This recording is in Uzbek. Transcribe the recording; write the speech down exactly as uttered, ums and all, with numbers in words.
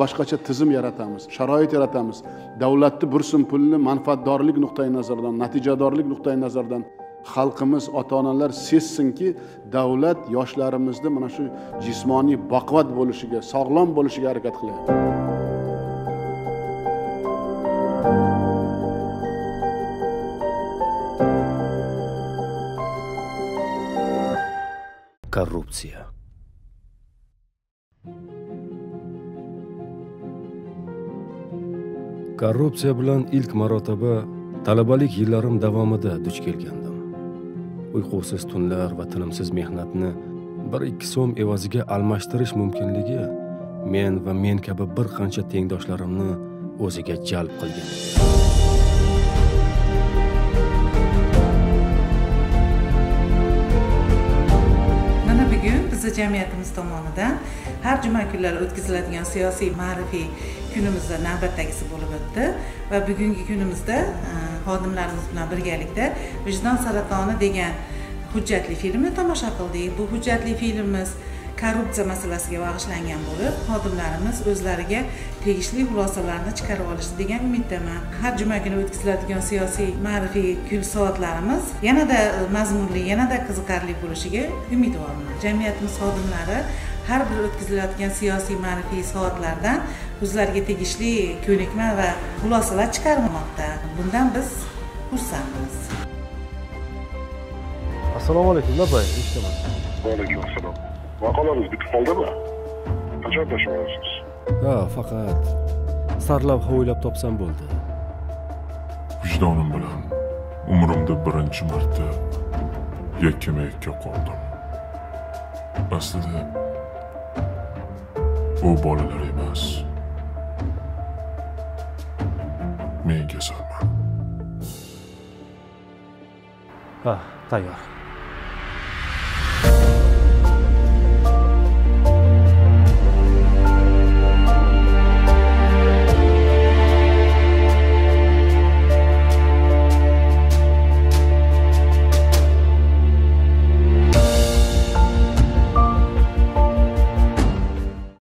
boshqacha tizim yaratamiz, sharoit yaratamiz. Davlatni bir so'm pulni manfaatdorlik nuqtai nazaridan, natijadorlik nuqtai nazaridan xalqimiz, ota-onalar sezsinki, davlat yoshlarimizni mana shu jismoniy baquvvat bo'lishiga, sog'lom bo'lishiga harakat qilyapti. Korrupsiya. Korrupsiya bilan ilk marotaba talabalik yillarim davomida duch kelgandim. Uyqusiz tunlar va tinimsiz mehnatni bir ikki so'm evaziga almashtirish mumkinligi men va men kabi bir qancha tengdoshlarimni o'ziga jalb qilgan. Mana bugun bizning jamiyatimiz tomonidan har juma kunlari o'tkaziladigan siyosiy ma'rifiy kunimizda navbatdagisi bo'lib o'tdi va bugungi kunimizda xodimlarimiz bilan birgalikda Vijdon saratoni degan hujjatli filmni tomosha qildik. Bu hujjatli filmimiz korrupsiya masalasiga bag'ishlangan bo'lib, xodimlarimiz o'zlariga tegishli xulosalarni chiqarib olishi degan umiddaman. Har juma kuni o'tkaziladigan siyosiy ma'rifiy kun soatlarimiz yanada mazmunli, yanada qiziqarli bo'lishiga umidvorman. Jamiyatimiz xodimlari har bir o'tkaziladigan siyosiy ma'rifiy soatlardan o'zlariga tegishli ko'nikma va xulosalar chiqarmoqda. Bundan biz xursandmiz. Assalomu alaykum, labay, eshitaman. Va alaykum assalom. Maqolangiz bitib qoldimi? Qachon tashlayapsiz? Ha, faqat sarlavha o'ylab topsam bo'ldi. Vijdonim bilan umrimda birinchi marta yakkama-yakka qoldim. Aslida u bolalar emas. Men kasalman. Ha, tayyor.